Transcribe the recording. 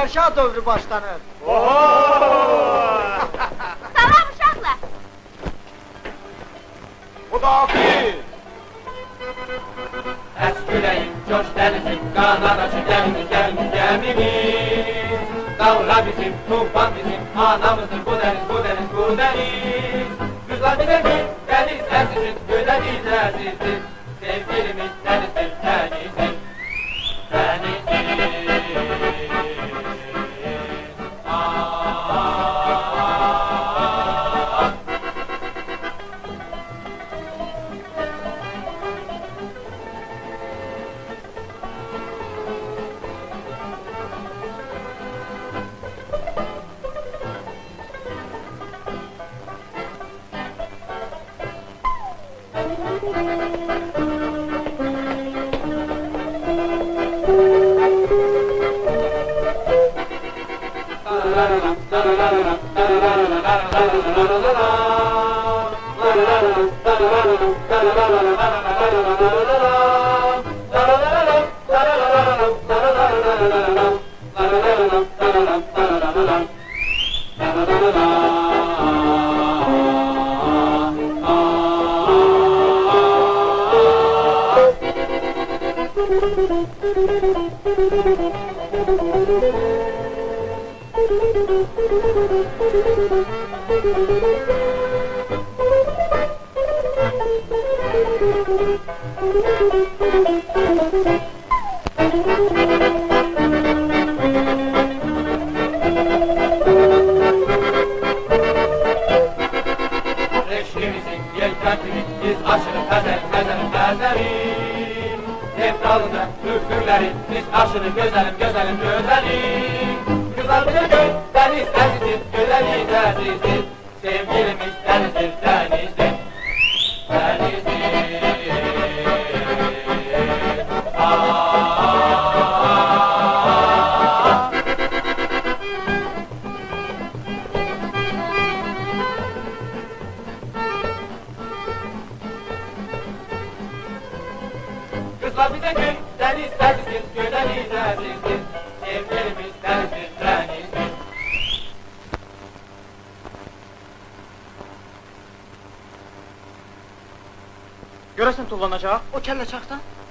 Şərşad dövrü başlanır. Salam uşaqlar! Xudafiz! Əsküləyim, coş dənizim, qanad açı gəmimiz, gəmimiz, gəmimiz. Dalğa bizim, tufan bizim, anamızdır bu dəniz, bu dəniz, bu dəniz. Qızlar bizə gül, dəniz əzizdir, gödəniz əzizdir. Sevgilimiz dənizdir, dənizdir, dənizdir. Reşkimizin yelkentini biz aşırı Xəzərin Neftalında üfürlərin biz aşırı gözəlim, gözəlim, gözəlim Güzel bilir göl, dəniz əzizdir, gözəliz əzizdir Sevgilimiz dənizdir, dənizdir, dənizdir Kızlar bize gül, deniz əzizdir, gödəniz əzizdir Sevgilimiz dənizdir, dənizdir Görəsən tullanacaq, o kəllə çaxdan.